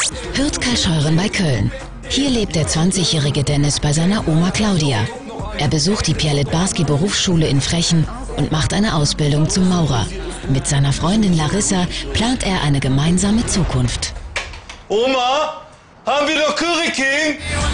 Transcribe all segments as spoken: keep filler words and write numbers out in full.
Hürth Karlscheuren bei Köln. Hier lebt der zwanzigjährige Dennis bei seiner Oma Claudia. Er besucht die Pierre-Littbarski-Berufsschule in Frechen und macht eine Ausbildung zum Maurer. Mit seiner Freundin Larissa plant er eine gemeinsame Zukunft. Oma, haben wir doch Curry King?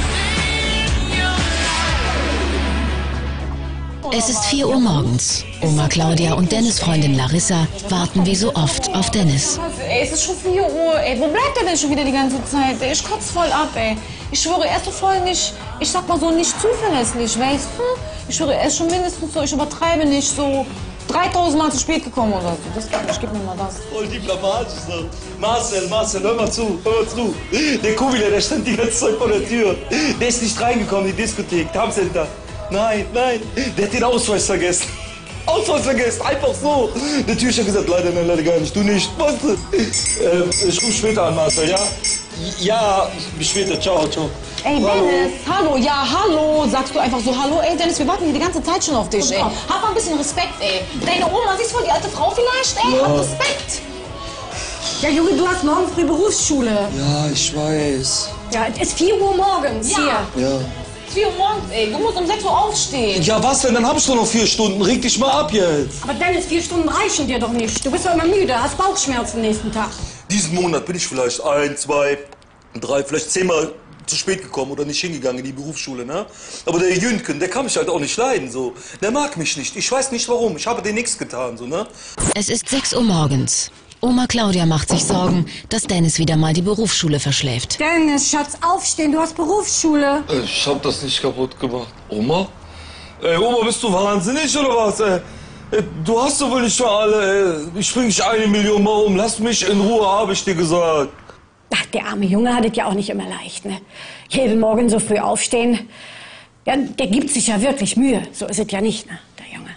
Es ist vier Uhr morgens. Oma Claudia und Dennis' Freundin Larissa warten wie so oft auf Dennis. Ey, es ist schon vier Uhr, ey. Wo bleibt er denn schon wieder die ganze Zeit? Ey, ich kotze voll ab, ey. Ich schwöre, er ist so voll nicht, ich sag mal so, nicht zuverlässig, weißt du? Ich schwöre, er ist schon mindestens so, ich übertreibe nicht, so dreitausend Mal zu spät gekommen oder so. Das kann ich, gib mir mal das. Voll diplomatisch so. Marcel, Marcel, hör mal zu, hör mal zu. Der Kuhwiller, der stand die ganze Zeit vor der Tür. Der ist nicht reingekommen in die Diskothek, Tarmcenter. Nein, nein, der hat den Ausweis vergessen. Ausweis vergessen, einfach so. Der Türsteher hat gesagt, leider, nein, leider gar nicht, du nicht. Was? Ähm, ich ruf später an, Marcel, ja? Ja, bis später, ciao, ciao. Ey, Hallo. Dennis, hallo, ja, hallo, sagst du einfach so, hallo, ey, Dennis, wir warten hier die gange Zeit schon auf dich, ey. Hab mal ein bisschen Respekt, ey. Deine Oma, siehst du wohl die alte Frau vielleicht, ey? Ja. Hab Respekt. Ja, Junge, du hast morgen früh Berufsschule. Ja, ich weiß. Ja, es ist vier Uhr morgens Ja. hier. Ja. vier Uhr morgens, ey, du musst um sechs Uhr aufstehen. Ja, was denn? Dann hab ich doch noch vier Stunden. Reg dich mal ab jetzt. Aber Dennis, vier Stunden reichen dir doch nicht. Du bist doch immer müde, hast Bauchschmerzen nächsten Tag. Diesen Monat bin ich vielleicht ein, zwei, drei, vielleicht zehnmal zu spät gekommen oder nicht hingegangen in die Berufsschule, ne? Aber der Jünken, der kann mich halt auch nicht leiden, so. Der mag mich nicht. Ich weiß nicht warum. Ich habe dir nichts getan, so, ne? Es ist sechs Uhr morgens. Oma Claudia macht sich Sorgen, dass Dennis wieder mal die Berufsschule verschläft. Dennis, Schatz, aufstehen, du hast Berufsschule. Ich hab das nicht kaputt gemacht. Oma? Ey, Oma, bist du wahnsinnig oder was, ey? Du hast doch wohl nicht für alle, ey. Ich bring dich eine Million Mal um. Lass mich in Ruhe, habe ich dir gesagt. Ach, der arme Junge hat es ja auch nicht immer leicht, ne? Jeden Morgen so früh aufstehen. Ja, der gibt sich ja wirklich Mühe. So ist es ja nicht, ne, der Junge.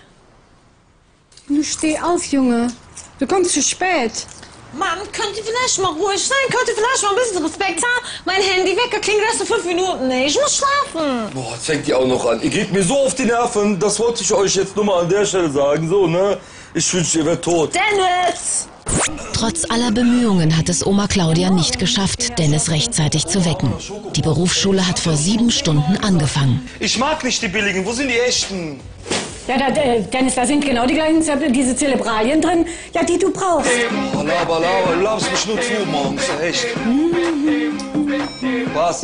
Du steh auf, Junge. Du kommst zu spät. Mann, könnt ihr vielleicht mal ruhig sein? Könnt ihr vielleicht mal ein bisschen Respekt haben? Mein Handy wecker klingelt erst in fünf Minuten, ey. Ich muss schlafen. Boah, jetzt fängt die auch noch an. Ihr geht mir so auf die Nerven, das wollte ich euch jetzt nur mal an der Stelle sagen, so, ne? Ich wünschte, ihr wärt tot. Dennis! Trotz aller Bemühungen hat es Oma Claudia nicht geschafft, Dennis rechtzeitig zu wecken. Die Berufsschule hat vor sieben Stunden angefangen. Ich mag nicht die billigen, wo sind die echten? Ja, da, äh, Dennis, da sind genau die gleichen, Ze- diese Zelebralien drin, ja, die du brauchst. Oh, laber, laber, du laberst mich nur zu morgens, echt. Was?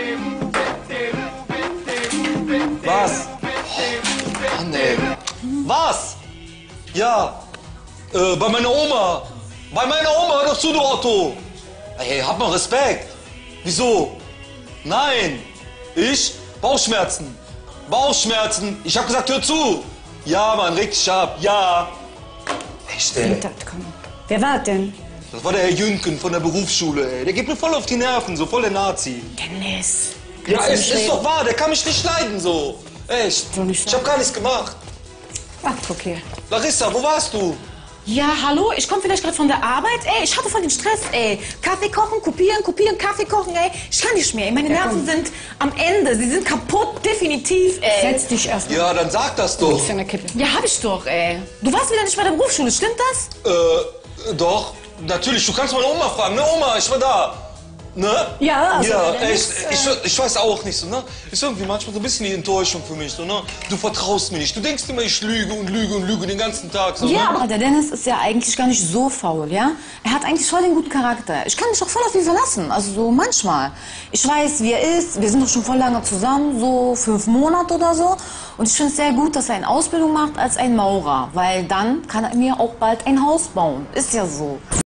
Was? Oh, Mann, ey. Was? Ja, äh, bei meiner Oma. Bei meiner Oma, hör doch zu, du Otto. Ey, hab mal Respekt. Wieso? Nein. Ich? Bauchschmerzen. Bauchschmerzen. Ich hab gesagt, hör zu. Ja, Mann, reg dich ab. Ja. Echt, ey. Komm. Wer war denn? Das war der Herr Jünken von der Berufsschule, ey. Der geht mir voll auf die Nerven, so voll der Nazi. Dennis. Ja, kannst du es nicht ist reden? doch wahr, der kann mich nicht leiden, so. Echt. So nicht Ich hab gar nichts gemacht. Ach, okay. Larissa, wo warst du? Ja, hallo, ich komme vielleicht gerade von der Arbeit, ey. Ich hatte voll den Stress, ey. Kaffee kochen, kopieren, kopieren, Kaffee kochen, ey. Ich kann nicht mehr, ey. Meine Nerven sind am Ende. Sie sind kaputt, definitiv, ey. Setz dich erst mal. Ja, dann sag das doch. Für eine Kippe. Ja, hab ich doch, ey. Du warst wieder nicht bei der Berufsschule, stimmt das? Äh, doch. Natürlich, du kannst meine Oma fragen, ne? Oma, ich war da. Ne? Ja, also, Ja, dann echt. ist, äh, Ich, ich weiß auch nicht so, ne? Ist irgendwie manchmal so ein bisschen die Enttäuschung für mich, so, ne? Du vertraust mir nicht. Du denkst immer, ich lüge und lüge und lüge den ganzen Tag, so, Ja, ne? aber der Dennis ist ja eigentlich gar nicht so faul, ja? Er hat eigentlich voll den guten Charakter. Ich kann mich auch voll auf ihn verlassen, also so manchmal. Ich weiß, wie er ist, wir sind doch schon voll lange zusammen, so fünf Monate oder so. Und ich finde es sehr gut, dass er eine Ausbildung macht als ein Maurer, weil dann kann er mir auch bald ein Haus bauen. Ist ja so.